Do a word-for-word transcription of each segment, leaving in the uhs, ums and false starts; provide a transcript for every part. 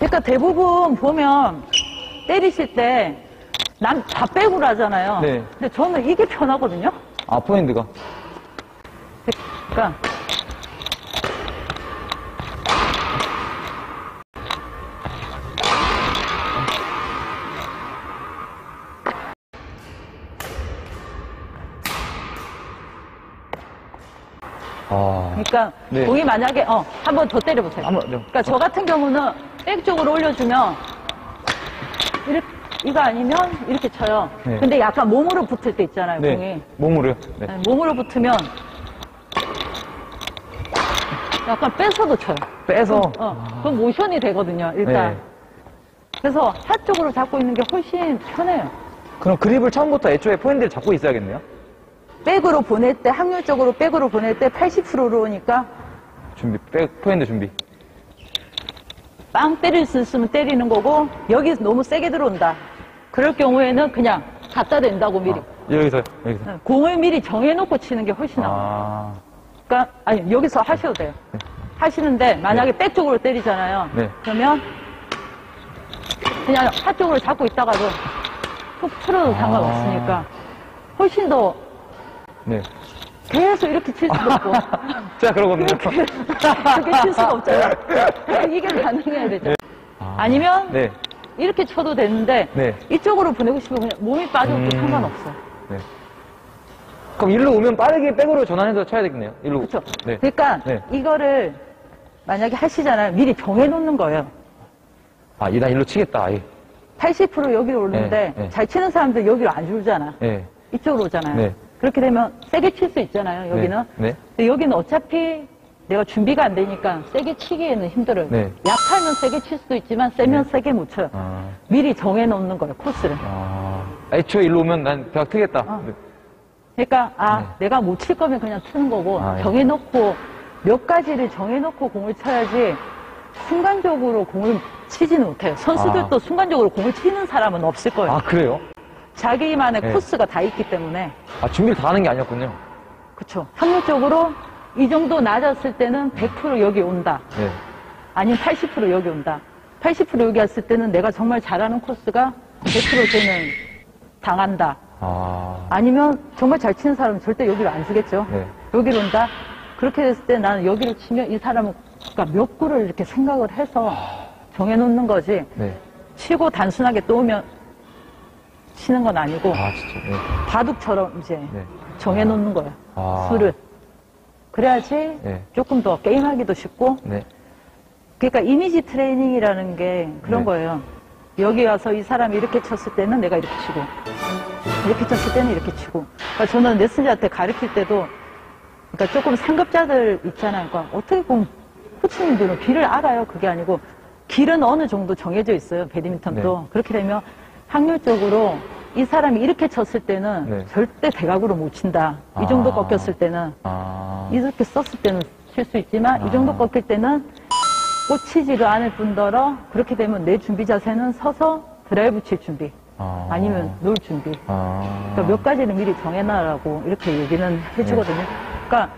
그러니까 대부분 보면 때리실 때 남 다 백으로 하잖아요. 네. 근데 저는 이게 편하거든요. 아, 포핸드가. 그러니까 아. 그러니까 네. 공이 만약에 어 한 번 더 때려보세요. 한번, 네. 그러니까 저 같은 경우는 백 쪽으로 올려주면 이렇게 이거 아니면 이렇게 쳐요. 네. 근데 약간 몸으로 붙을 때 있잖아요, 네. 공이. 몸으로요? 네. 네, 몸으로 붙으면 약간 뺏어도 쳐요. 빼서. 어, 그럼 모션이 되거든요, 일단. 네. 그래서 하쪽으로 잡고 있는 게 훨씬 편해요. 그럼 그립을 처음부터 애초에 포핸드를 잡고 있어야겠네요? 백으로 보낼 때, 확률적으로 백으로 보낼 때 팔십 퍼센트로 오니까 준비, 백, 포핸드 준비. 빵 때릴 수 있으면 때리는 거고, 여기 너무 세게 들어온다. 그럴 경우에는 그냥 갖다 댄다고 미리. 아, 여기서요? 여기서. 네, 공을 미리 정해놓고 치는 게 훨씬 나아요. 아. 그러니까, 아니, 여기서 하셔도 돼요. 네. 하시는데, 만약에 백 쪽으로 때리잖아요. 네. 그러면 그냥 하 쪽으로 잡고 있다가도 툭 틀어도 아. 상관없으니까 훨씬 더 네. 계속 이렇게 칠 수도 없고. 제가 그러거든요. 그렇게, 그렇게 칠 수가 없잖아요. 이게 가능해야 되죠. 네. 아니면 네. 이렇게 쳐도 되는데 네. 이쪽으로 보내고 싶으면 그냥 몸이 빠져도 음. 상관없어. 네. 그럼 일로 오면 빠르게 백으로 전환해서 쳐야 되겠네요. 일로. 그렇죠. 네. 그러니까 네. 이거를 만약에 하시잖아요. 미리 정해놓는 거예요. 아, 이 나 일로 치겠다. 아예. 팔십 퍼센트 여기로 오는데 네, 네. 잘 치는 사람들 여기로 안 줄잖아. 네. 이쪽으로 오잖아요. 네. 그렇게 되면 세게 칠 수 있잖아요. 여기는. 네. 근데 여기는 어차피 내가 준비가 안 되니까 세게 치기에는 힘들어요. 네. 약하면 세게 칠 수도 있지만 세면 네. 세게 못 쳐요. 아. 미리 정해놓는 거예요. 코스를. 아. 애초에 일로 오면 난 대학 트겠다. 어. 네. 그러니까 아 네. 내가 못 칠 거면 그냥 트는 거고 아, 예. 정해놓고 몇 가지를 정해놓고 공을 쳐야지 순간적으로 공을 치지는 못해요. 선수들도 아. 순간적으로 공을 치는 사람은 없을 거예요. 아, 그래요? 자기만의 네. 코스가 다 있기 때문에. 아, 준비를 다 하는 게 아니었군요. 그렇죠. 확률적으로 이 정도 낮았을 때는 백 퍼센트 여기 온다. 네. 아니면 팔십 퍼센트 여기 온다. 팔십 퍼센트 여기 왔을 때는 내가 정말 잘하는 코스가 백 퍼센트 쟤는 당한다. 아. 아니면 정말 잘 치는 사람은 절대 여기로 안 주겠죠. 네. 여기로 온다. 그렇게 됐을 때 나는 여기를 치면 이 사람은 그러니까 몇 구를 이렇게 생각을 해서 정해놓는 거지. 네. 치고 단순하게 또 오면 치는 건 아니고 아, 진짜. 네. 바둑처럼 이제 네. 정해놓는 거예요. 아. 수를. 그래야지 네. 조금 더 게임하기도 쉽고. 네. 그러니까 이미지 트레이닝이라는 게 그런 네. 거예요. 여기 와서 이 사람이 이렇게 쳤을 때는 내가 이렇게 치고 이렇게 쳤을 때는 이렇게 치고. 그러니까 저는 레슨자한테 가르칠 때도 그러니까 조금 상급자들 있잖아요. 그러니까 어떻게 보면 코치님들은 길을 알아요. 그게 아니고 길은 어느 정도 정해져 있어요. 배드민턴도. 네. 그렇게 되면 확률적으로 이 사람이 이렇게 쳤을 때는 네. 절대 대각으로 못 친다. 이 정도 아. 꺾였을 때는 아. 이렇게 썼을 때는 칠 수 있지만 아. 이 정도 꺾일 때는 꽂히지도 않을 뿐더러 그렇게 되면 내 준비 자세는 서서 드라이브 칠 준비 아. 아니면 놀 준비. 아. 그러니까 몇 가지를 미리 정해놔라고 이렇게 얘기는 해주거든요. 그러니까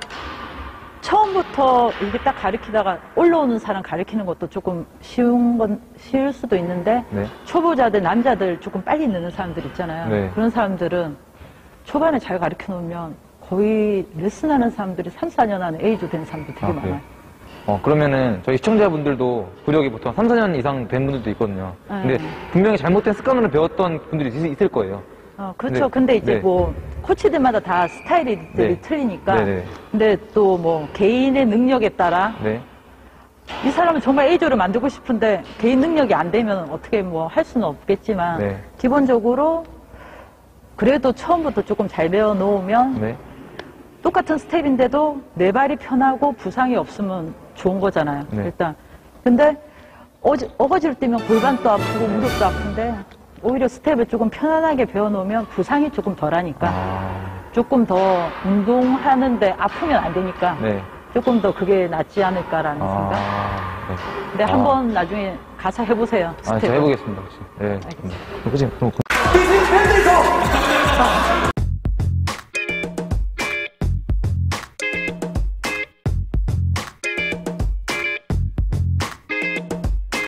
처음부터 이렇게 딱 가르치다가 올라오는 사람 가르치는 것도 조금 쉬운 건 쉬울 수도 있는데 네. 초보자들 남자들 조금 빨리 느는 사람들 있잖아요. 네. 그런 사람들은 초반에 잘 가르쳐 놓으면 거의 레슨하는 사람들이 삼, 사 년 안에 A조 된 사람도 되게 아, 많아요. 그래요? 어, 그러면은 저희 시청자분들도 구력이 보통 삼, 사 년 이상 된 분들도 있거든요. 근데 네. 분명히 잘못된 습관으로 배웠던 분들이 있- 있을 거예요. 어, 그렇죠. 네. 근데 이제 네. 뭐, 코치들마다 다 스타일들이 네. 틀리니까. 네네. 근데 또 뭐, 개인의 능력에 따라. 네. 이 사람은 정말 A조를 만들고 싶은데, 개인 능력이 안 되면 어떻게 뭐, 할 수는 없겠지만. 네. 기본적으로, 그래도 처음부터 조금 잘 배워 놓으면. 네. 똑같은 스텝인데도 내 발이 편하고 부상이 없으면 좋은 거잖아요. 네. 일단. 근데, 어지, 어거지로 뛰면 골반도 아프고 무릎도 아픈데, 오히려 스텝을 조금 편안하게 배워놓으면 부상이 조금 덜하니까 아. 조금 더 운동하는데 아프면 안 되니까 네. 조금 더 그게 낫지 않을까라는 생각. 아. 네. 근데 아. 한번 나중에 가서 해보세요. 아, 스텝. 제가 해보겠습니다. 혹시. 네. 알겠습니다. 그치? 그럼 This is Henderson.